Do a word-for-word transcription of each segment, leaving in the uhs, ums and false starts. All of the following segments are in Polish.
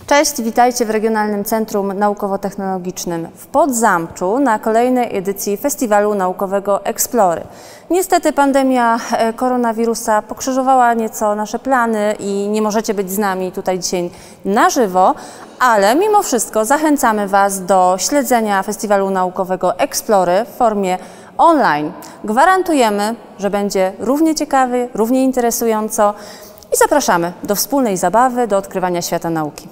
Cześć, witajcie w Regionalnym Centrum Naukowo-Technologicznym w Podzamczu na kolejnej edycji Festiwalu Naukowego Explory. Niestety pandemia koronawirusa pokrzyżowała nieco nasze plany i nie możecie być z nami tutaj dzisiaj na żywo, ale mimo wszystko zachęcamy Was do śledzenia Festiwalu Naukowego Explory w formie online. Gwarantujemy, że będzie równie ciekawy, równie interesująco i zapraszamy do wspólnej zabawy, do odkrywania świata nauki.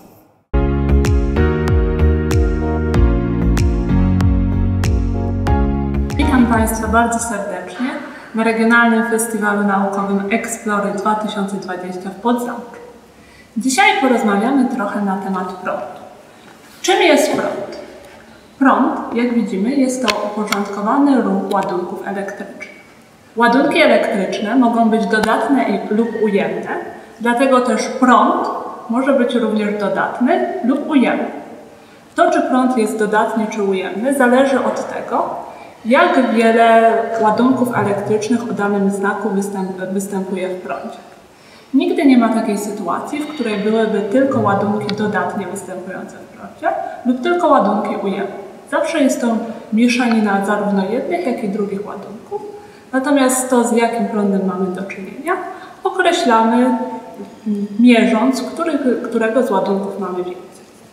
Witam Państwa bardzo serdecznie na Regionalnym Festiwalu Naukowym Explory dwa tysiące dwadzieścia w Podzamczu. Dzisiaj porozmawiamy trochę na temat prądu. Czym jest prąd? Prąd, jak widzimy, jest to uporządkowany ruch ładunków elektrycznych. Ładunki elektryczne mogą być dodatne lub ujemne, dlatego też prąd może być również dodatny lub ujemny. To, czy prąd jest dodatni czy ujemny, zależy od tego, jak wiele ładunków elektrycznych o danym znaku występ, występuje w prądzie. Nigdy nie ma takiej sytuacji, w której byłyby tylko ładunki dodatnie występujące w prądzie lub tylko ładunki ujemne. Zawsze jest to mieszanina zarówno jednych, jak i drugich ładunków. Natomiast to, z jakim prądem mamy do czynienia, określamy mierząc, który, którego z ładunków mamy więcej.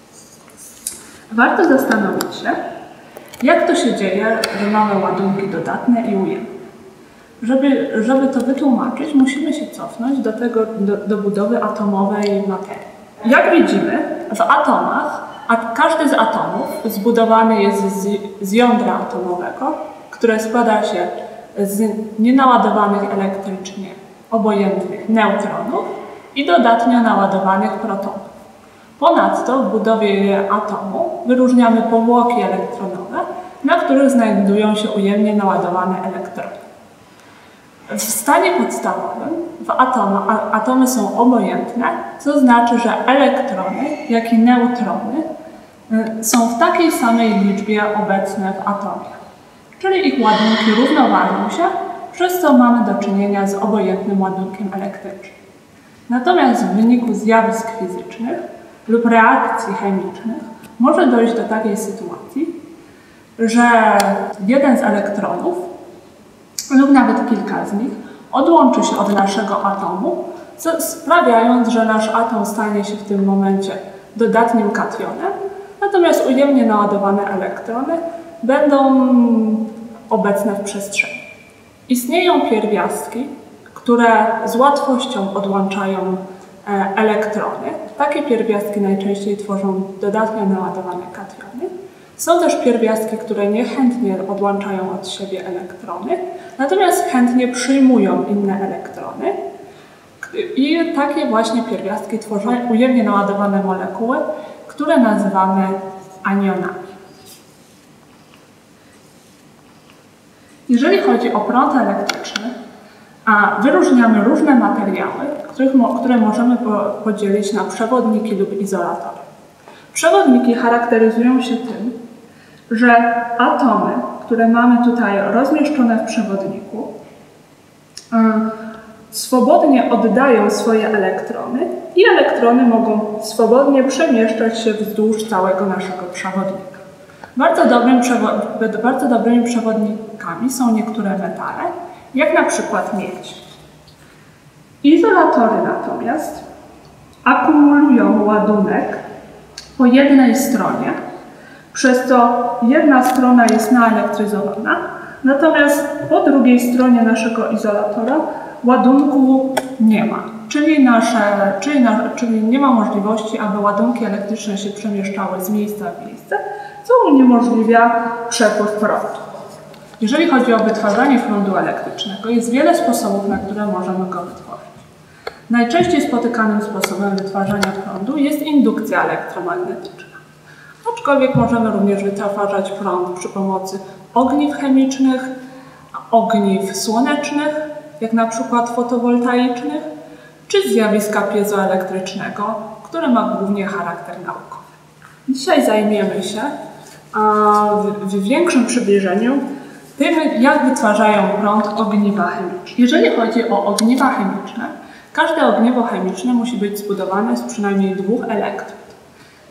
Warto zastanowić się, jak to się dzieje, że mamy ładunki dodatne i ujemne. Żeby, żeby to wytłumaczyć, musimy się cofnąć do, tego, do, do budowy atomowej materii. Jak widzimy, w atomach, a każdy z atomów zbudowany jest z, z jądra atomowego, które składa się z nienaładowanych elektrycznie obojętnych neutronów i dodatnio naładowanych protonów. Ponadto w budowie atomu wyróżniamy powłoki elektronowe, na których znajdują się ujemnie naładowane elektrony. W stanie podstawowym w atoma, atomy są obojętne, co znaczy, że elektrony, jak i neutrony są w takiej samej liczbie obecne w atomie. Czyli ich ładunki równoważą się, przez co mamy do czynienia z obojętnym ładunkiem elektrycznym. Natomiast w wyniku zjawisk fizycznych lub reakcji chemicznych może dojść do takiej sytuacji, że jeden z elektronów lub nawet kilka z nich odłączy się od naszego atomu, sprawiając, że nasz atom stanie się w tym momencie dodatnim kationem, natomiast ujemnie naładowane elektrony będą obecne w przestrzeni. Istnieją pierwiastki, które z łatwością odłączają elektrony. Takie pierwiastki najczęściej tworzą dodatnio naładowane kationy. Są też pierwiastki, które niechętnie odłączają od siebie elektrony, natomiast chętnie przyjmują inne elektrony. I takie właśnie pierwiastki tworzą ujemnie naładowane molekuły, które nazywamy anionami. Jeżeli chodzi o prąd elektryczny, a wyróżniamy różne materiały, których, które możemy podzielić na przewodniki lub izolatory. Przewodniki charakteryzują się tym, że atomy, które mamy tutaj rozmieszczone w przewodniku, swobodnie oddają swoje elektrony i elektrony mogą swobodnie przemieszczać się wzdłuż całego naszego przewodnika. Bardzo, dobrym, bardzo dobrymi przewodnikami są niektóre metale, jak na przykład miedź. Izolatory natomiast akumulują ładunek po jednej stronie, przez co jedna strona jest naelektryzowana, natomiast po drugiej stronie naszego izolatora ładunku nie ma, czyli, nasze, czyli, na, czyli nie ma możliwości, aby ładunki elektryczne się przemieszczały z miejsca w miejsce, co uniemożliwia przepływ prądu. Jeżeli chodzi o wytwarzanie prądu elektrycznego, jest wiele sposobów, na które możemy go wytworzyć. Najczęściej spotykanym sposobem wytwarzania prądu jest indukcja elektromagnetyczna. Aczkolwiek możemy również wytwarzać prąd przy pomocy ogniw chemicznych, ogniw słonecznych, jak na przykład fotowoltaicznych, czy zjawiska piezoelektrycznego, które ma głównie charakter naukowy. Dzisiaj zajmiemy się w większym przybliżeniu tym, jak wytwarzają prąd ogniwa chemiczne. Jeżeli chodzi o ogniwa chemiczne, każde ogniwo chemiczne musi być zbudowane z przynajmniej dwóch elektrod.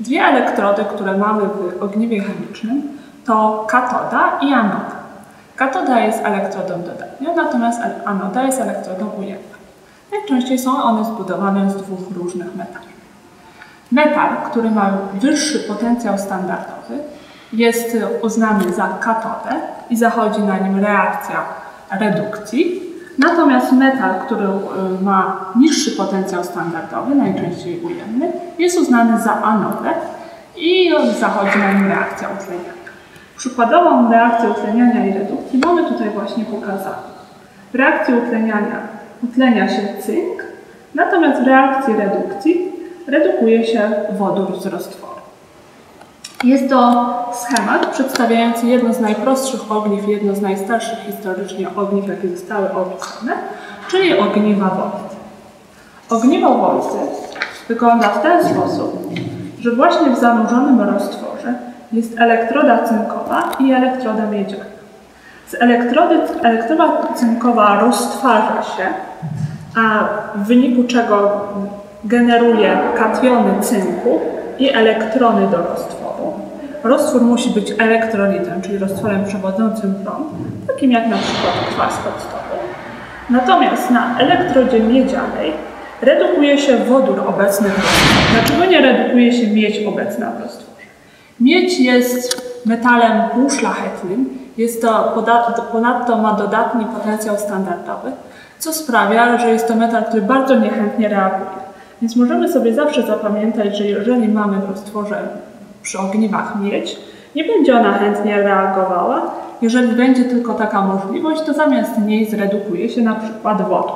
Dwie elektrody, które mamy w ogniwie chemicznym, to katoda i anoda. Katoda jest elektrodą dodatnią, natomiast anoda jest elektrodą ujemną. Najczęściej są one zbudowane z dwóch różnych metali. Metal, który ma wyższy potencjał standardowy, jest uznany za katodę i zachodzi na nim reakcja redukcji. Natomiast metal, który ma niższy potencjał standardowy, najczęściej ujemny, jest uznany za anodę i zachodzi na nim reakcja utleniania. Przykładową reakcję utleniania i redukcji mamy tutaj właśnie pokazaną. W reakcji utleniania utlenia się cynk, natomiast w reakcji redukcji redukuje się wodór z roztworu. Jest to schemat przedstawiający jedno z najprostszych ogniw, jedno z najstarszych historycznie ogniw, jakie zostały opisane, czyli ogniwa Wolty. Ogniwo Wolty wygląda w ten sposób, że właśnie w zanurzonym roztworze jest elektroda cynkowa i elektroda miedziana. Z elektrody, elektroda cynkowa roztwarza się, a w wyniku czego generuje kationy cynku i elektrony do roztworu. Roztwór musi być elektrolitem, czyli roztworem przewodzącym prąd, takim jak na przykład kwas octowy. Natomiast na elektrodzie miedzianej redukuje się wodór obecny w roztworze. Dlaczego nie redukuje się miedź obecna w roztworze? Miedź jest metalem półszlachetnym, jest to, ponadto ma dodatni potencjał standardowy, co sprawia, że jest to metal, który bardzo niechętnie reaguje. Więc możemy sobie zawsze zapamiętać, że jeżeli mamy w roztworze przy ogniwach miedź, nie będzie ona chętnie reagowała. Jeżeli będzie tylko taka możliwość, to zamiast niej zredukuje się na przykład wodór.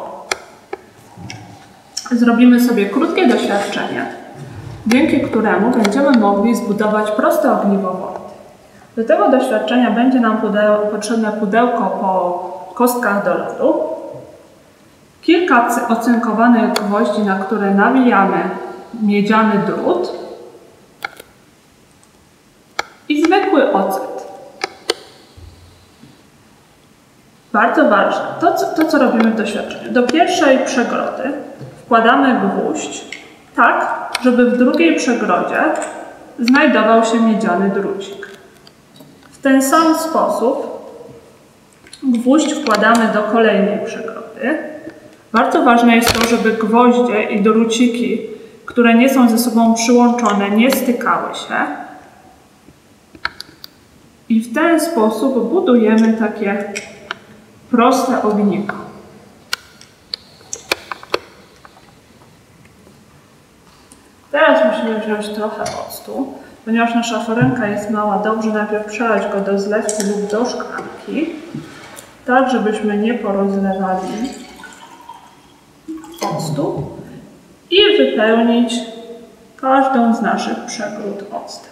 Zrobimy sobie krótkie doświadczenie, dzięki któremu będziemy mogli zbudować proste ogniwo Wolty. Do tego doświadczenia będzie nam pudeł, potrzebne pudełko po kostkach do lodu, kilka ocynkowanych gwoździ, na które nawijamy miedziany drut i zwykły ocet. Bardzo ważne, to co, to co robimy w doświadczeniu. Do pierwszej przegrody wkładamy gwóźdź tak, żeby w drugiej przegrodzie znajdował się miedziany drucik. W ten sam sposób gwóźdź wkładamy do kolejnej przegrody. Bardzo ważne jest to, żeby gwoździe i druciki, które nie są ze sobą przyłączone, nie stykały się. I w ten sposób budujemy takie proste ogniwo. Teraz musimy wziąć trochę octu. Ponieważ nasza foremka jest mała, dobrze najpierw przelać go do zlewki lub do szklanki, tak żebyśmy nie porozlewali octu i wypełnić każdą z naszych przegród octem.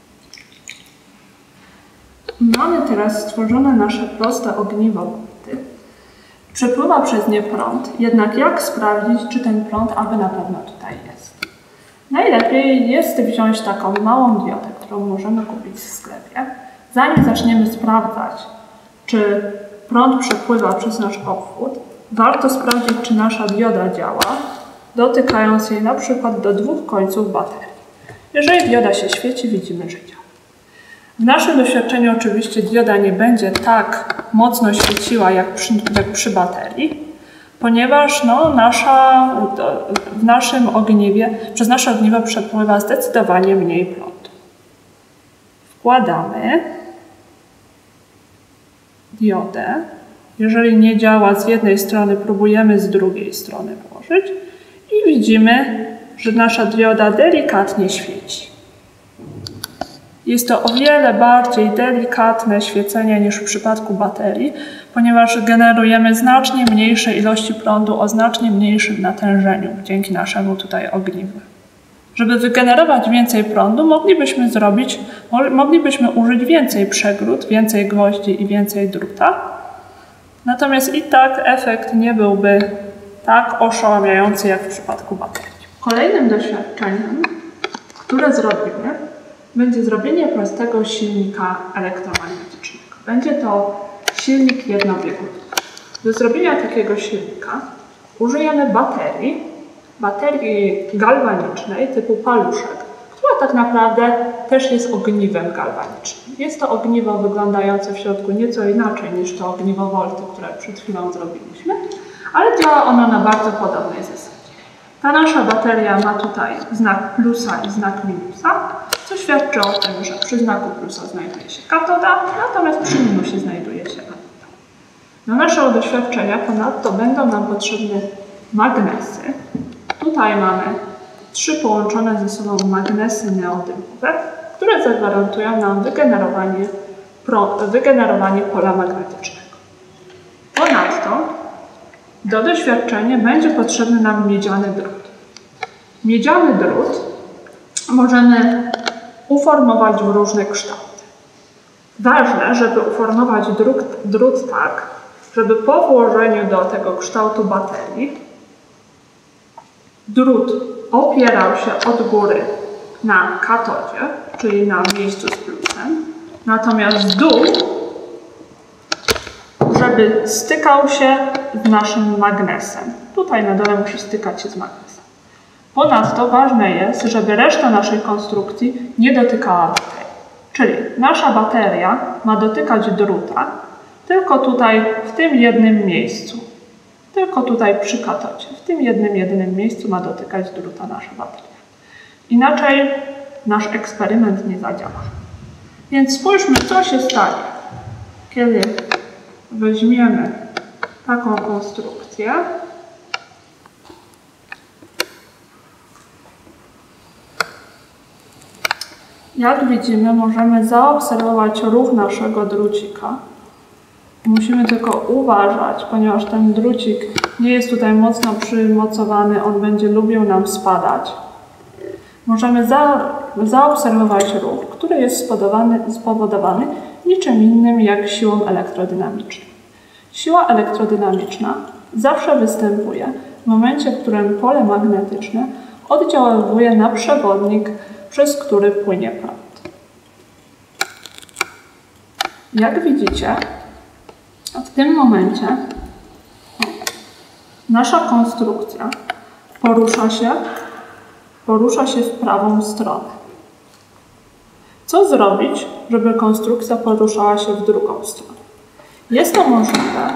Mamy teraz stworzone nasze proste ogniwo Wolty. Przepływa przez nie prąd, jednak jak sprawdzić, czy ten prąd aby na pewno tutaj jest? Najlepiej jest wziąć taką małą diodę, którą możemy kupić w sklepie. Zanim zaczniemy sprawdzać, czy prąd przepływa przez nasz obwód, warto sprawdzić, czy nasza dioda działa, dotykając jej na przykład do dwóch końców baterii. Jeżeli dioda się świeci, widzimy, że działa. W naszym doświadczeniu oczywiście dioda nie będzie tak mocno świeciła jak przy, jak przy baterii, ponieważ no, nasza, w naszym ogniwie, przez nasze ogniwo przepływa zdecydowanie mniej prądu. Wkładamy diodę. Jeżeli nie działa z jednej strony, próbujemy z drugiej strony włożyć i widzimy, że nasza dioda delikatnie świeci. Jest to o wiele bardziej delikatne świecenie niż w przypadku baterii, ponieważ generujemy znacznie mniejsze ilości prądu o znacznie mniejszym natężeniu dzięki naszemu tutaj ogniwu. Żeby wygenerować więcej prądu, moglibyśmy zrobić, moglibyśmy użyć więcej przegród, więcej gwoździ i więcej druta. Natomiast i tak efekt nie byłby tak oszałamiający jak w przypadku baterii. Kolejnym doświadczeniem, które zrobimy, będzie zrobienie prostego silnika elektromagnetycznego. Będzie to silnik jednobiegunowy. Do zrobienia takiego silnika użyjemy baterii, baterii galwanicznej typu paluszek, która tak naprawdę też jest ogniwem galwanicznym. Jest to ogniwo wyglądające w środku nieco inaczej niż to ogniwo Volty, które przed chwilą zrobiliśmy, ale działa ono na bardzo podobnej zasadzie. Ta nasza bateria ma tutaj znak plusa i znak minusa, co świadczy o tym, że przy znaku plusa znajduje się katoda, natomiast przy minusie znajduje się anoda. Do naszego doświadczenia ponadto będą nam potrzebne magnesy. Tutaj mamy trzy połączone ze sobą magnesy neodymowe, które zagwarantują nam wygenerowanie, pro, wygenerowanie pola magnetycznego. Ponadto do doświadczenia będzie potrzebny nam miedziany drut. Miedziany drut możemy uformować w różne kształty. Ważne, żeby uformować drut, drut tak, żeby po włożeniu do tego kształtu baterii drut opierał się od góry na katodzie, czyli na miejscu z plusem, natomiast dół, żeby stykał się z naszym magnesem. Tutaj na dole musi stykać się z magnesem. Ponadto ważne jest, żeby reszta naszej konstrukcji nie dotykała baterii. Czyli nasza bateria ma dotykać druta tylko tutaj, w tym jednym miejscu. Tylko tutaj przy katodzie. W tym jednym, jedynym miejscu ma dotykać druta nasza bateria. Inaczej nasz eksperyment nie zadziała. Więc spójrzmy, co się stanie, kiedy weźmiemy taką konstrukcję jak widzimy, możemy zaobserwować ruch naszego drucika. Musimy tylko uważać, ponieważ ten drucik nie jest tutaj mocno przymocowany, on będzie lubił nam spadać. Możemy za, zaobserwować ruch, który jest spowodowany, spowodowany niczym innym jak siłą elektrodynamiczną. Siła elektrodynamiczna zawsze występuje w momencie, w którym pole magnetyczne oddziaływuje na przewodnik, przez który płynie prąd. Jak widzicie, w tym momencie nasza konstrukcja porusza się, porusza się w prawą stronę. Co zrobić, żeby konstrukcja poruszała się w drugą stronę? Jest to możliwe,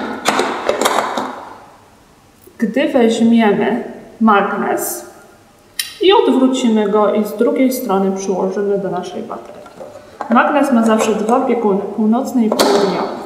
gdy weźmiemy magnes i odwrócimy go i z drugiej strony przyłożymy do naszej baterii. Magnes ma zawsze dwa bieguny, północny i południowy.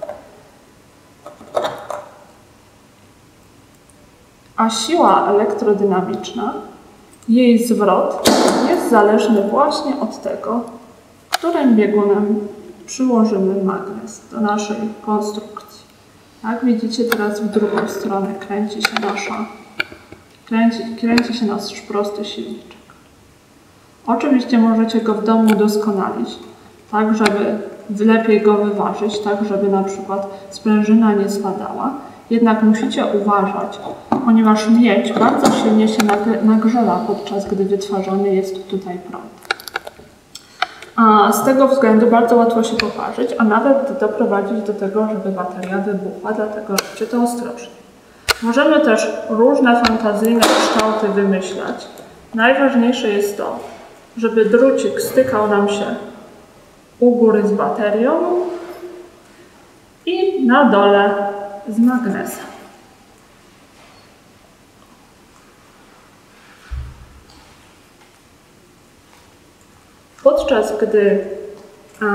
A siła elektrodynamiczna, jej zwrot jest zależny właśnie od tego, którym biegunem przyłożymy magnes do naszej konstrukcji. Jak widzicie, teraz w drugą stronę kręci się nasza, kręci, kręci się nasz prosty silniczek. Oczywiście możecie go w domu udoskonalić, tak żeby lepiej go wyważyć, tak żeby na przykład sprężyna nie spadała. Jednak musicie uważać, ponieważ miedź bardzo silnie się nagrzewa, podczas gdy wytwarzany jest tutaj prąd. A z tego względu bardzo łatwo się poparzyć, a nawet doprowadzić do tego, żeby bateria wybuchła, dlatego róbcie to ostrożnie. Możemy też różne fantazyjne kształty wymyślać. Najważniejsze jest to, żeby drucik stykał nam się u góry z baterią i na dole z magnesem. Podczas gdy, a,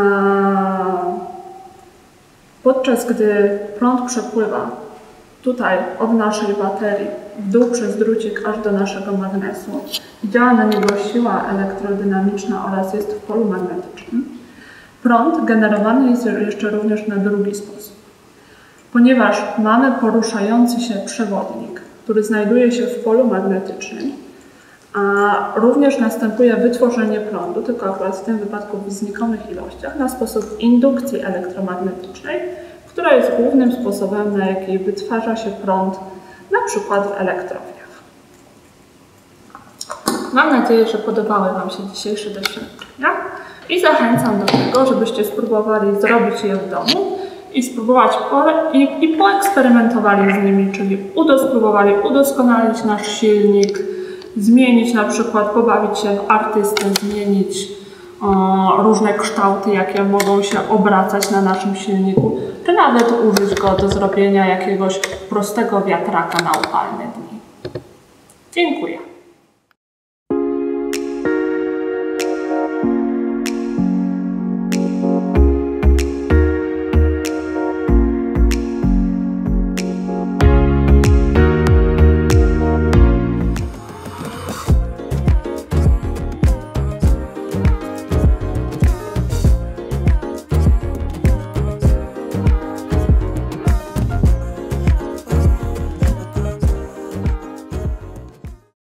podczas gdy prąd przepływa tutaj od naszej baterii w dół przez drucik aż do naszego magnesu, działa na niego siła elektrodynamiczna oraz jest w polu magnetycznym, prąd generowany jest jeszcze również na drugi sposób. Ponieważ mamy poruszający się przewodnik, który znajduje się w polu magnetycznym, a również następuje wytworzenie prądu, tylko akurat w tym wypadku w znikomek ilościach, na sposób indukcji elektromagnetycznej, która jest głównym sposobem, na jaki wytwarza się prąd, na przykład w elektrowniach. Mam nadzieję, że podobały Wam się dzisiejsze doświadczenia i zachęcam do tego, żebyście spróbowali zrobić je w domu i spróbować i, i poeksperymentowali z nimi, czyli udo, spróbowali udoskonalić nasz silnik, zmienić na przykład, pobawić się w artystę, zmienić o, różne kształty, jakie mogą się obracać na naszym silniku, czy nawet użyć go do zrobienia jakiegoś prostego wiatraka na upalne dni. Dziękuję.